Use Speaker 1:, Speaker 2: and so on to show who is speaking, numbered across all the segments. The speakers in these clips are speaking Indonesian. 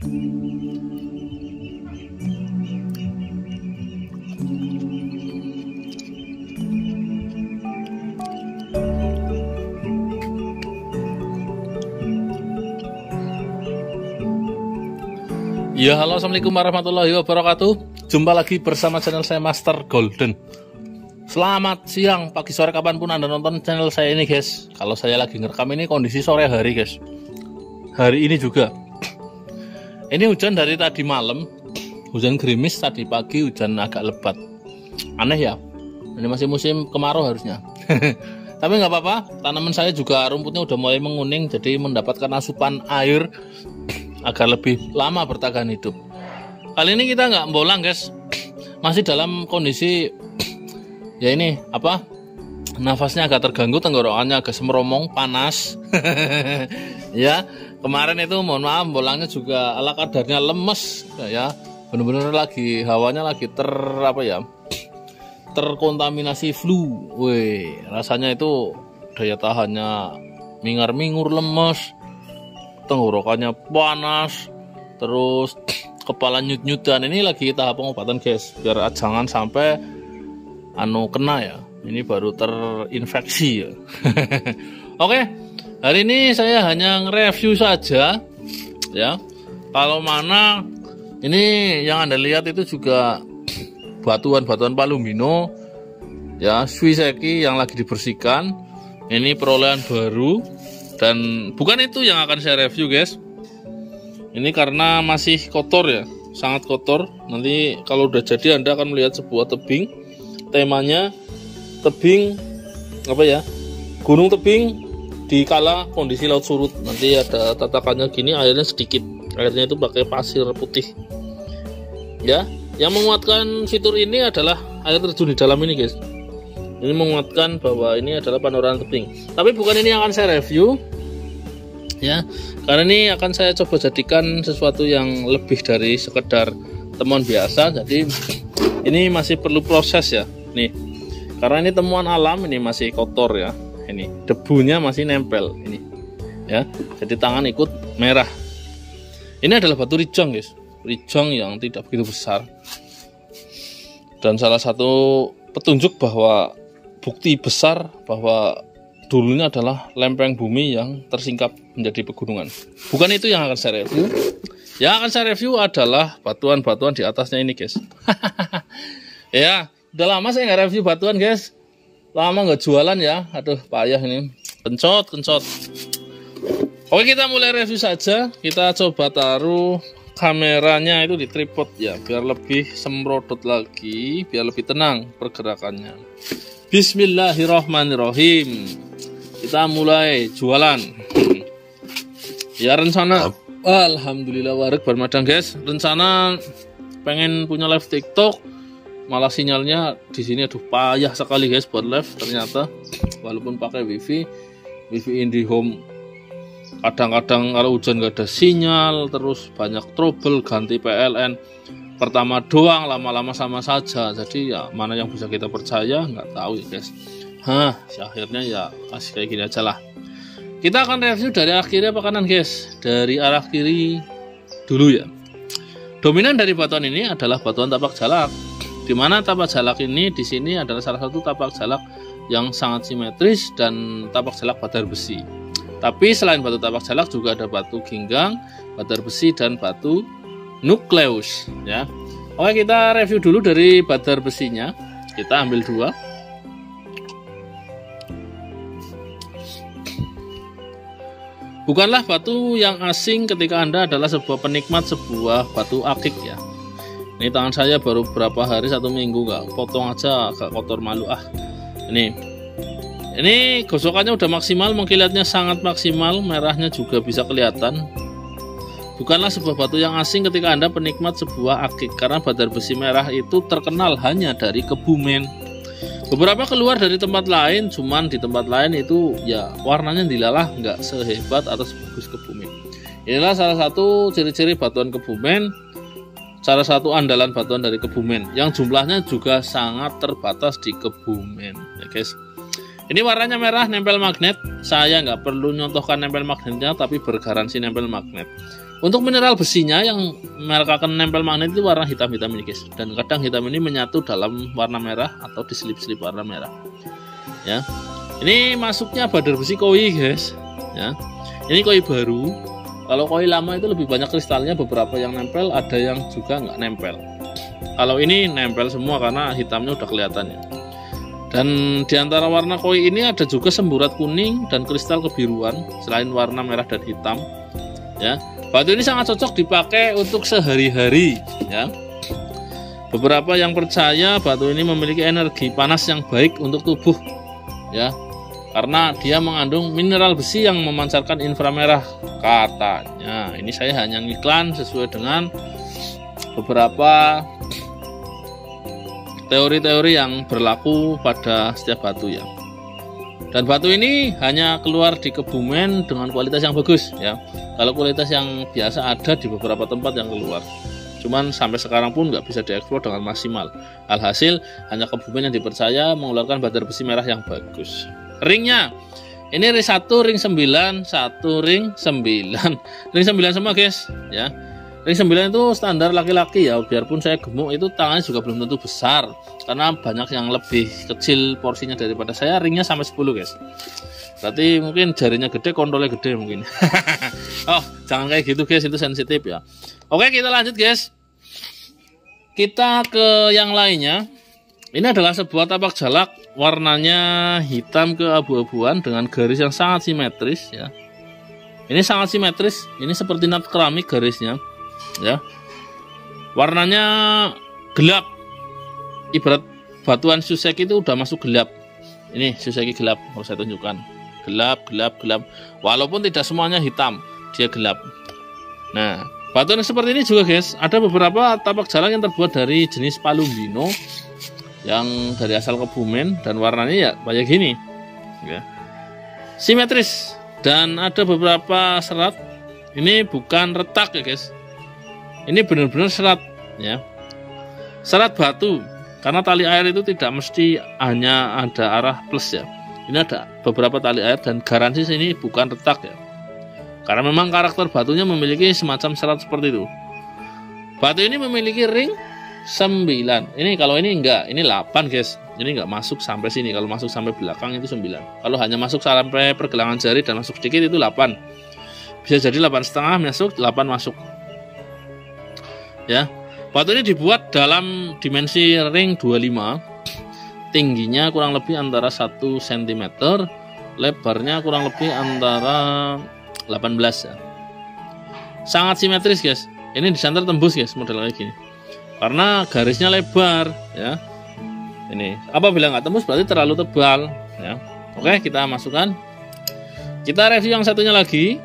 Speaker 1: Ya, halo, assalamualaikum warahmatullahi wabarakatuh. Jumpa lagi bersama channel saya Master Golden. Selamat siang, pagi, sore, kapanpun Anda nonton channel saya ini, guys. Kalau saya lagi ngerekam ini kondisi sore hari, guys. Hari ini juga. Ini hujan dari tadi malam. Hujan gerimis, tadi pagi hujan agak lebat. Aneh ya. Ini masih musim kemarau harusnya. Tapi nggak apa-apa. Tanaman saya juga rumputnya udah mulai menguning, jadi mendapatkan asupan air agar lebih lama bertahan hidup. Kali ini kita nggak bolang, guys. Masih dalam kondisi ya ini apa, nafasnya agak terganggu, tenggorokannya agak semeromong, panas. Ya, kemarin itu mohon maaf bolangnya juga ala kadarnya lemes ya, bener-bener lagi hawanya lagi terkontaminasi flu. Wih, rasanya itu daya tahannya mingar-mingur, lemes, tenggorokannya panas, terus kepala nyut-nyutan. Ini lagi tahap pengobatan, guys, biar jangan sampai kena ya. Ini baru terinfeksi ya. Oke, hari ini saya hanya nge-review saja ya. Kalau mana ini yang Anda lihat itu juga batuan-batuan palumino ya, Swiseki yang lagi dibersihkan. Ini perolehan baru. Dan bukan itu yang akan saya review, guys. Ini karena masih kotor ya, sangat kotor. Nanti kalau udah jadi Anda akan melihat sebuah tebing. Temanya tebing apa ya? Gunung tebing di kala kondisi laut surut. Nanti ada tatakannya gini, airnya sedikit. Airnya itu pakai pasir putih. Ya, yang menguatkan fitur ini adalah air terjun di dalam ini, guys. Ini menguatkan bahwa ini adalah panorama tebing. Tapi bukan ini yang akan saya review ya, karena ini akan saya coba jadikan sesuatu yang lebih dari sekedar temuan biasa. Jadi ini masih perlu proses ya. Nih, karena ini temuan alam, ini masih kotor ya. Ini debunya masih nempel ini ya. Jadi tangan ikut merah. Ini adalah batu rijong, guys. Rijong yang tidak begitu besar. Dan salah satu petunjuk bahwa bukti besar bahwa dulunya adalah lempeng bumi yang tersingkap menjadi pegunungan. Bukan itu yang akan saya review. Yang akan saya review adalah batuan-batuan di atasnya ini, guys. Ya, udah lama saya nggak review batuan, guys. Lama nggak jualan ya. Aduh, payah ini. Kencot. Oke, kita mulai review saja. Kita coba taruh kameranya itu di tripod ya, biar lebih semrodot lagi, biar lebih tenang pergerakannya. Bismillahirrahmanirrahim. Kita mulai jualan. Ya, rencana alhamdulillah warik bermadang, guys. Rencana pengen punya live TikTok, malah sinyalnya di sini aduh payah sekali, guys, buat live ternyata. Walaupun pakai wifi IndiHome, kadang-kadang kalau hujan gak ada sinyal, terus banyak trouble, ganti PLN. Pertama doang, lama-lama sama saja. Jadi ya mana yang bisa kita percaya nggak tahu ya, guys. Akhirnya ya kasih kayak gini aja lah. Kita akan review dari arah kiri apa kanan, guys? Dari arah kiri dulu ya. Dominan dari batuan ini adalah batuan tapak jalak. Dimana tapak jalak ini di sini adalah salah satu tapak jalak yang sangat simetris dan tapak jalak batar besi. Tapi selain batu tapak jalak juga ada batu ginggang, batar besi, dan batu nukleus ya. Oke, kita review dulu dari batar besinya. Kita ambil dua. Bukanlah batu yang asing ketika Anda adalah sebuah penikmat sebuah batu akik ya. Ini tangan saya baru berapa hari, 1 minggu nggak potong aja agak kotor, malu Ini gosokannya udah maksimal, mengkilatnya sangat maksimal, merahnya juga bisa kelihatan. Bukanlah sebuah batu yang asing ketika Anda penikmat sebuah akik, karena batar besi merah itu terkenal hanya dari Kebumen. Beberapa keluar dari tempat lain, cuman di tempat lain itu ya warnanya dilalah nggak sehebat atau sebagus Kebumen. Inilah salah satu ciri-ciri batuan Kebumen, salah satu andalan batuan dari Kebumen, yang jumlahnya juga sangat terbatas di Kebumen ya, guys. Ini warnanya merah, nempel magnet. Saya nggak perlu nyontohkan nempel magnetnya, tapi bergaransi nempel magnet. Untuk mineral besinya yang mereka akan nempel magnet itu warna hitam-hitam ini guys. Dan kadang hitam ini menyatu dalam warna merah atau diselip-selip warna merah. Ya. Ini masuknya badar besi koi guys. Ya. Ini koi baru. Kalau koi lama itu lebih banyak kristalnya, beberapa yang nempel, ada yang juga nggak nempel. Kalau ini nempel semua karena hitamnya udah kelihatan ya. Dan diantara warna koi ini ada juga semburat kuning dan kristal kebiruan selain warna merah dan hitam. Ya. Batu ini sangat cocok dipakai untuk sehari-hari ya. Beberapa yang percaya batu ini memiliki energi panas yang baik untuk tubuh ya. Karena dia mengandung mineral besi yang memancarkan inframerah katanya. Ini saya hanya ngiklan sesuai dengan beberapa teori-teori yang berlaku pada setiap batu ya. Dan batu ini hanya keluar di Kebumen dengan kualitas yang bagus ya. Kalau kualitas yang biasa ada di beberapa tempat yang keluar. Cuman sampai sekarang pun nggak bisa diekspor dengan maksimal. Alhasil hanya Kebumen yang dipercaya mengeluarkan badar besi merah yang bagus. Ringnya ini ring 1, ring 9, 1 ring 9. Ring 9 semua guys ya. Ring 9 itu standar laki-laki ya, biarpun saya gemuk itu tangannya juga belum tentu besar. Karena banyak yang lebih kecil porsinya daripada saya, ringnya sampai 10 guys. Berarti mungkin jarinya gede, kontolnya gede mungkin. Oh, jangan kayak gitu guys, itu sensitif ya. Oke, kita lanjut guys. Kita ke yang lainnya. Ini adalah sebuah tapak jalak, warnanya hitam keabu-abuan dengan garis yang sangat simetris ya. Ini sangat simetris, ini seperti nut keramik garisnya. Ya, warnanya gelap, ibarat batuan suseki itu udah masuk gelap. Ini suseki gelap, mau saya tunjukkan, gelap. Walaupun tidak semuanya hitam, dia gelap. Nah, batuan seperti ini juga guys, ada beberapa tapak jalak yang terbuat dari jenis palumbino yang dari asal Kebumen dan warnanya ya kayak gini, ya. Simetris dan ada beberapa serat. Ini bukan retak ya guys. Ini benar-benar serat ya. Serat batu. Karena tali air itu tidak mesti hanya ada arah plus ya. Ini ada beberapa tali air dan garansi sini bukan retak ya. Karena memang karakter batunya memiliki semacam serat seperti itu. Batu ini memiliki ring 9. Ini kalau ini enggak, ini 8 guys. Ini enggak masuk sampai sini. Kalau masuk sampai belakang itu 9. Kalau hanya masuk sampai pergelangan jari dan masuk sedikit itu 8. Bisa jadi 8,5 masuk, 8 masuk. Ya, batu ini dibuat dalam dimensi ring 25, tingginya kurang lebih antara 1 cm, lebarnya kurang lebih antara 18 ya. Sangat simetris guys. Ini disenter tembus guys, model kayak gini. Karena garisnya lebar ya. Ini apabila nggak tembus berarti terlalu tebal ya. Oke, kita masukkan. Kita review yang satunya lagi.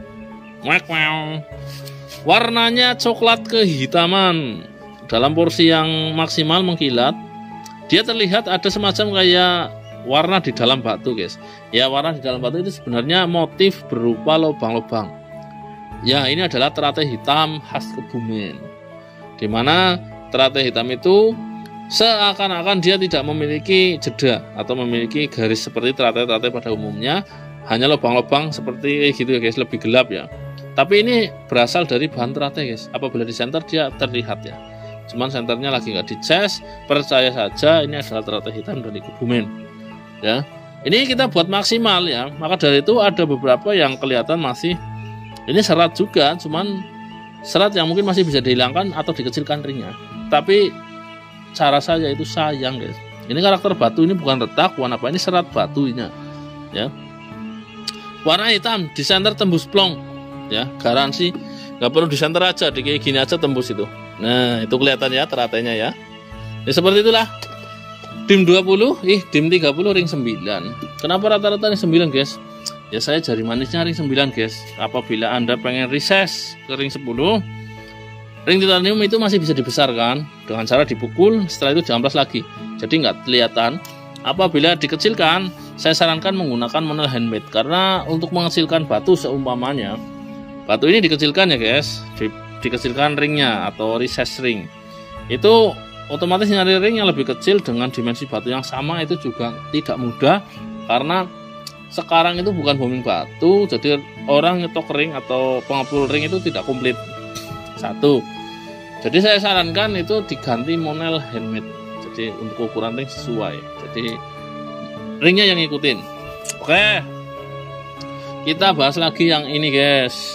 Speaker 1: Warnanya coklat kehitaman dalam porsi yang maksimal mengkilat. Dia terlihat ada semacam kayak warna di dalam batu guys. Ya, warna di dalam batu itu sebenarnya motif berupa lubang-lubang. Ya, ini adalah teratai hitam khas Kebumen. Dimana teratai hitam itu seakan-akan dia tidak memiliki jeda atau memiliki garis seperti teratai-teratai pada umumnya. Hanya lubang-lubang seperti gitu ya guys, lebih gelap ya. Tapi ini berasal dari bahan teratai guys. Apabila di center dia terlihat ya. Cuman senternya lagi nggak dicas. Percaya saja ini adalah teratai hitam dari Kebumen. Ya. Ini kita buat maksimal ya. Maka dari itu ada beberapa yang kelihatan masih ini serat juga. Cuman serat yang mungkin masih bisa dihilangkan atau dikecilkan ringnya. Tapi cara saya itu sayang guys. Ini karakter batu ini bukan retak, warna apa ini serat batunya. Ya. Warna hitam di center tembus plong. Ya, garansi nggak perlu disenter aja, di kayak gini aja tembus itu. Nah, itu kelihatan ya teratainya ya. Ya seperti itulah. Dim 20, dim 30 ring 9. Kenapa rata-rata ring 9 guys? Ya saya jari manisnya ring 9 guys. Apabila Anda pengen reses ke ring 10, ring titanium itu masih bisa dibesarkan dengan cara dipukul, setelah itu diamplas lagi. Jadi nggak kelihatan. Apabila dikecilkan, saya sarankan menggunakan manual handmade karena untuk mengecilkan batu seumpamanya batu ini dikecilkan ya guys, dikecilkan ringnya atau recess ring. Itu otomatis nyari ring yang lebih kecil dengan dimensi batu yang sama itu juga tidak mudah karena sekarang itu bukan booming batu, jadi orang nyetok ring atau pengepul ring itu tidak komplit satu. Jadi saya sarankan itu diganti monel handmade. Jadi untuk ukuran ring sesuai. Jadi ringnya yang ngikutin. Oke. Kita bahas lagi yang ini, guys.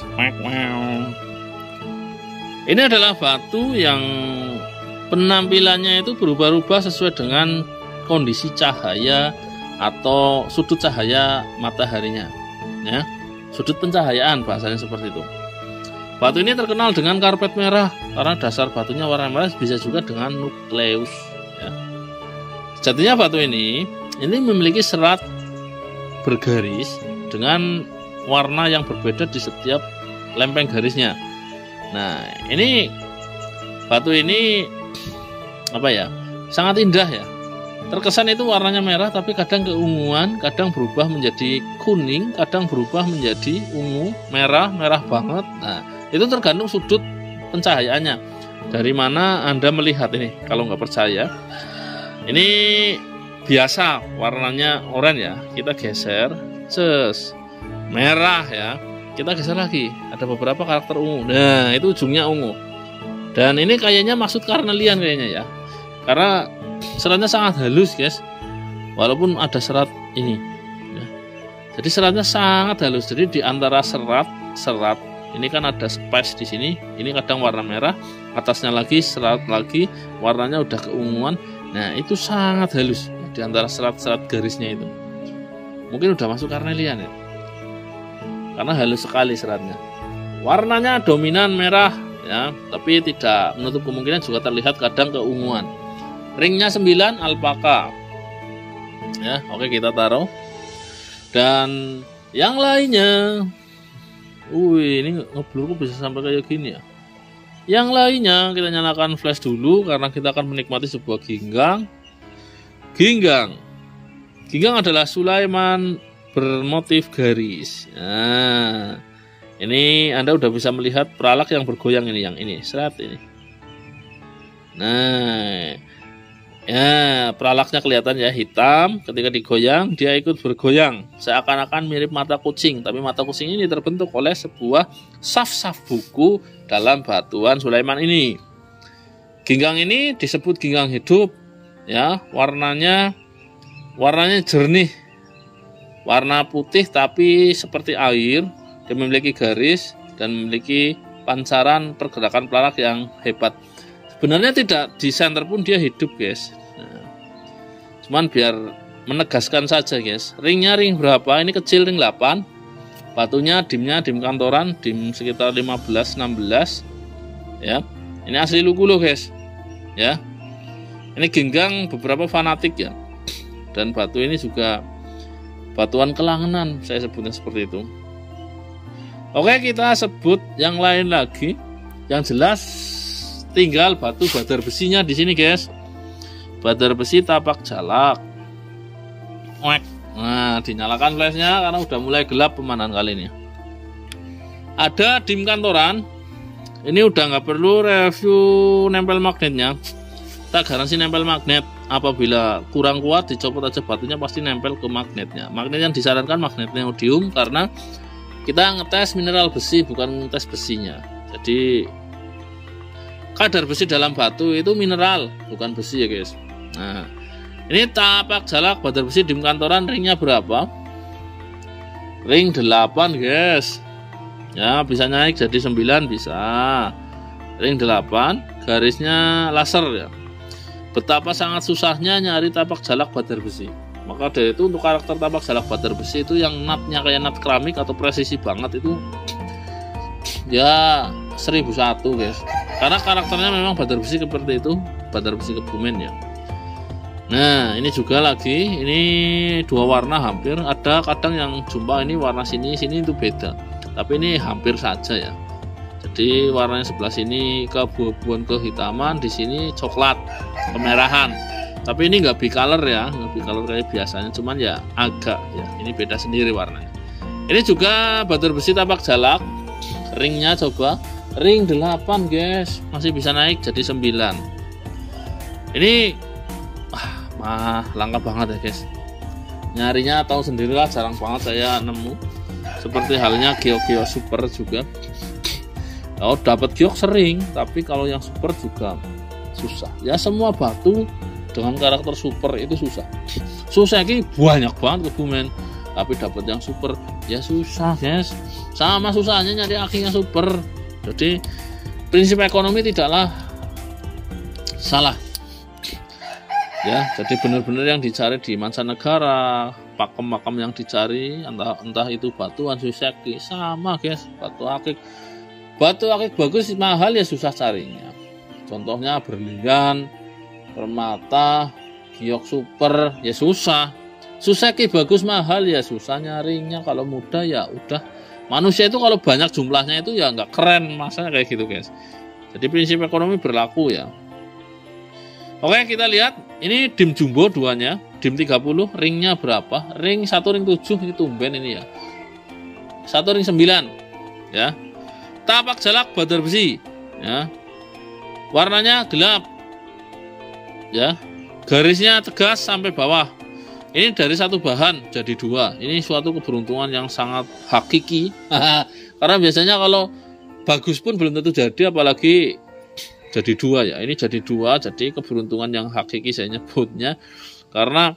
Speaker 1: Ini adalah batu yang penampilannya itu berubah-ubah sesuai dengan kondisi cahaya atau sudut cahaya mataharinya, ya. Sudut pencahayaan bahasanya seperti itu. Batu ini terkenal dengan karpet merah karena dasar batunya warna merah, bisa juga dengan nukleus, ya. Sejatinya batu ini memiliki serat bergaris dengan warna yang berbeda di setiap lempeng garisnya. Nah, ini batu ini apa ya? Sangat indah ya. Terkesan itu warnanya merah tapi kadang keunguan, kadang berubah menjadi kuning, kadang berubah menjadi ungu, merah banget. Nah, itu tergantung sudut pencahayaannya. Dari mana Anda melihat ini? Kalau nggak percaya, ini biasa warnanya oranye ya. Kita geser, merah ya. Kita geser lagi, ada beberapa karakter ungu. Nah, itu ujungnya ungu. Dan ini kayaknya maksud karnelian kayaknya ya. Karena seratnya sangat halus, guys. Walaupun ada serat ini ya. Jadi seratnya sangat halus. Jadi di antara serat ini kan ada space di sini. Ini kadang warna merah, atasnya lagi serat lagi, warnanya udah keunguan. Nah, itu sangat halus di antara serat-serat garisnya itu. Mungkin udah masuk karnelian ya. Karena halus sekali seratnya. Warnanya dominan merah ya, tapi tidak menutup kemungkinan juga terlihat kadang keunguan. Ringnya 9 alpaka. Ya, oke kita taruh. Dan yang lainnya, ini ngeblur bisa sampai kayak gini ya. Yang lainnya kita nyalakan flash dulu karena kita akan menikmati sebuah ginggang. Ginggang adalah Sulaiman bermotif garis. Nah, ini Anda udah bisa melihat peralak yang bergoyang ini, yang ini, serat ini. Nah, ya peralaknya kelihatan ya, hitam. Ketika digoyang dia ikut bergoyang seakan-akan mirip mata kucing, tapi mata kucing ini terbentuk oleh sebuah saf-saf buku dalam batuan Sulaiman ini. Ginggang ini disebut ginggang hidup ya. Warnanya jernih, warna putih tapi seperti air. Dia memiliki garis dan memiliki pancaran pergerakan peralak yang hebat. Sebenarnya tidak di center pun dia hidup, guys. Nah, cuman biar menegaskan saja, guys. Ringnya ring berapa? Ini kecil, ring 8. Batunya dim kantoran, dim sekitar 15-16. Ya. Ini asli lugu loh, guys. Ya. Ini ginggang beberapa fanatik ya. Dan batu ini juga batuan kelangenan, saya sebutnya seperti itu. Oke, kita sebut yang lain lagi. Yang jelas tinggal batu badar besinya di sini, guys. Badar besi tapak jalak. Nah, dinyalakan flashnya karena udah mulai gelap pemandangan kali ini. Ada dim kantoran. Ini udah nggak perlu review nempel magnetnya. Kita garansi nempel magnet. Apabila kurang kuat dicopot aja batunya pasti nempel ke magnetnya. Magnet yang disarankan magnet neodymium karena kita ngetes mineral besi bukan ngetes besinya. Jadi kadar besi dalam batu itu mineral bukan besi ya, guys. Nah, ini tapak jalak badar besi dim kantoran, ringnya berapa? Ring 8, guys. Ya, bisa naik jadi 9 bisa. Ring 8, garisnya laser ya. Betapa sangat susahnya nyari tapak jalak badar besi. Maka dari itu untuk karakter tapak jalak badar besi itu yang natnya kayak nat keramik atau presisi banget itu ya 1001, guys. Karena karakternya memang badar besi seperti itu, badar besi Kebumen ya. Nah, ini juga lagi, ini dua warna hampir. Ada kadang yang jumpa ini warna sini itu beda. Tapi ini hampir saja ya. Jadi warnanya sebelah sini keabu-abuan kehitaman, di sini coklat kemerahan. Tapi ini nggak bicolor ya, nggak bicolor kayak biasanya, cuman ya agak ya. Ini beda sendiri warnanya. Ini juga badar besi tapak jalak. Ringnya coba, ring 8, guys. Masih bisa naik jadi 9. Ini langka banget ya, guys. Nyarinya tahu sendirilah, jarang banget saya nemu Seperti halnya giok-giok super juga. Kalau dapat giok sering, tapi kalau yang super juga susah. Ya semua batu dengan karakter super itu susah. Susah ini banyak banget Kebumen, tapi dapat yang super ya susah guys. Sama susahnya nyari aki yang super. Jadi prinsip ekonomi tidaklah salah. Ya, jadi benar-benar yang dicari di mancanegara, pakem-pakem yang dicari, entah itu batuan Suiseki, sama guys, batu akik bagus mahal ya susah carinya. Contohnya berlian, permata, giok super ya susah. Suiseki bagus mahal ya susah nyarinya. Kalau mudah ya udah. Manusia itu kalau banyak jumlahnya itu ya nggak keren, masa kayak gitu guys. Jadi prinsip ekonomi berlaku ya. Oke, kita lihat ini dim jumbo duanya, dim 30, ringnya berapa? Ring 1 ring 7 ini tumben ini ya. 1 ring 9 ya. Tapak jalak badar besi ya. Warnanya gelap ya. Garisnya tegas sampai bawah. Ini dari satu bahan jadi 2. Ini suatu keberuntungan yang sangat hakiki. Karena biasanya kalau bagus pun belum tentu jadi, apalagi jadi 2 ya. Ini jadi 2, jadi keberuntungan yang hakiki saya nyebutnya. Karena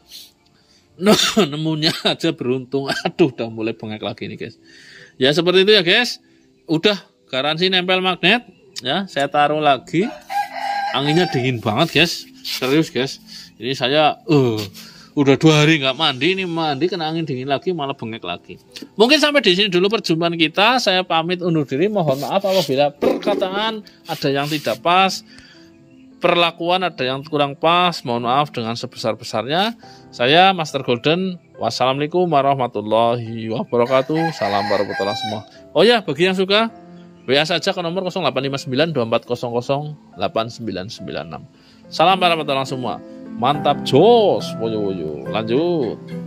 Speaker 1: nemunya aja beruntung. Aduh, udah mulai bengek lagi nih guys. Ya seperti itu ya guys. Udah garansi nempel magnet ya. Saya taruh lagi. Anginnya dingin banget guys. Serius guys. Ini saya udah 2 hari nggak mandi, ini mandi kena angin dingin lagi malah bengek lagi. Mungkin sampai di sini dulu perjumpaan kita. Saya pamit undur diri. Mohon maaf apabila perkataan ada yang tidak pas, perlakuan ada yang kurang pas. Mohon maaf dengan sebesar-besarnya. Saya Master Golden. Wassalamualaikum warahmatullahi wabarakatuh. Salam para putra semua. Oh ya, bagi yang suka WA saja ke nomor 0859 2400 8996. Salam para putra semua. Mantap jos, woyo woyo. Lanjut.